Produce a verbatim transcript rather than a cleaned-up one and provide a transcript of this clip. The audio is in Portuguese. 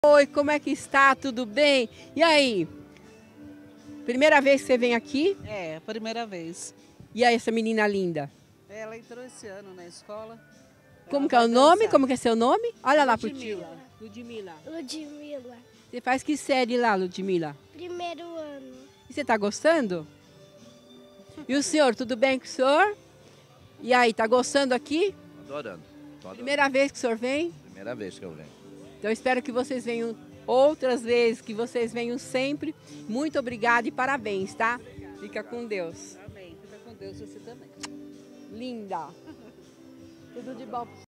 Oi, como é que está? Tudo bem? E aí? Primeira vez que você vem aqui? É, primeira vez. E aí, essa menina linda? Ela entrou esse ano na escola. Como Ela que é o vai nome? dançar. Como que é seu nome? Olha lá pro tio. Ludmila. Ludmila. Ludmila, Você faz que série lá, Ludmila? primeiro ano. E você tá gostando? E o senhor, tudo bem com o senhor? E aí, tá gostando aqui? Adorando. Tô adorando. Primeira vez que o senhor vem? Primeira vez que eu venho. Então eu espero que vocês venham outras vezes, que vocês venham sempre. Muito obrigada e parabéns, tá? Fica com Deus. Amém. Fica com Deus, você também. Linda. Tudo de bom.